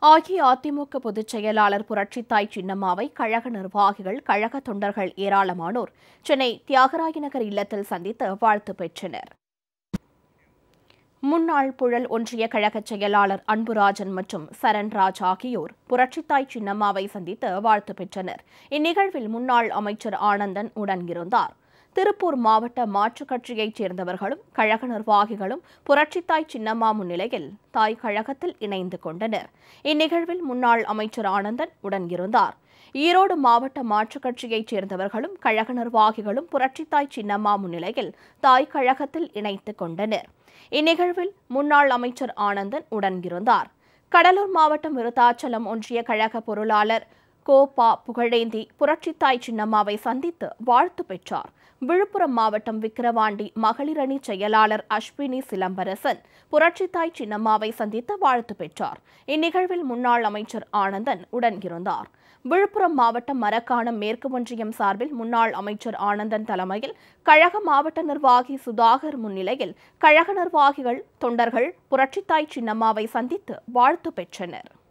அஇஅதிமுக பொதுச் செயலாளர் புரட்சித்தாய் சின்னம்மாவை கழக நிர்வாகிகள், கழக தொண்டர்கள் ஏராளமானோர் சென்னை தியாகராய நகர் இல்லத்தில் சந்தித்து வாழ்த்து பெற்றனர். முன்னாள் புழல் ஒன்றிய கழக செயலாளர் அன்புராஜன் மற்றும் சரண்ராஜ் ஆகியோர் புரட்சித்தாய் சின்னம்மாவை சந்தித்து வாழ்த்து பெற்றனர். இந்நிகழ்வில் முன்னாள் அமைச்சர் ஆனந்தன் உடன் இருந்தார். திருப்பூர் மாவட்ட மாற்றுக் கட்சியைச் சேர்ந்தவர்களும் கழக நிர்வாகிகளும் புரட்சித்தாய் சின்னம்மா முன்னிலையில் தாய் கழகத்தில் இணைந்து கொண்டனர். இந்நிகழ்வில் முன்னாள் அமைச்சர் ஆனந்தன் உடன் இருந்தார். ஈரோடு மாவட்ட மாற்றுக் கட்சியைச் சேர்ந்தவர்களும் கழக நிர்வாகிகளும் புரட்சித்தாய் சின்னம்மா முன்னிலையில் தாய் கழகத்தில் இணைத்துக் கொண்டனர். இந்நிகழ்வில் முன்னாள் அமைச்சர் ஆனந்தன் உடன் இருந்தார். கடலூர் மாவட்டம் விருத்தாச்சலம் ஒன்றிய கழக பொருளாளர் கோபா புகழேந்தி புரட்சித்தாய் சின்னம்மாவை சந்தித்து வாழ்த்து பெற்றார். விழுப்புரம் மாவட்டம் விக்கிரவாண்டி மகளிரணி செயலாளர் அஸ்வினி சிலம்பரசன் புரட்சித்தாய் சின்னம்மாவை சந்தித்து வாழ்த்து பெற்றார். இந்நிகழ்வில் முன்னாள் அமைச்சர் ஆனந்தன் உடன் இருந்தார். விழுப்புரம் மாவட்டம் மரக்காணம் மேற்கு ஒன்றியம் சார்பில் முன்னாள் அமைச்சர் ஆனந்தன் தலைமையில் கழக மாவட்ட நிர்வாகி சுதாகர் முன்னிலையில் கழக நிர்வாகிகள், தொண்டர்கள் புரட்சித்தாய் சின்னம்மாவை சந்தித்து வாழ்த்து பெற்றனர்.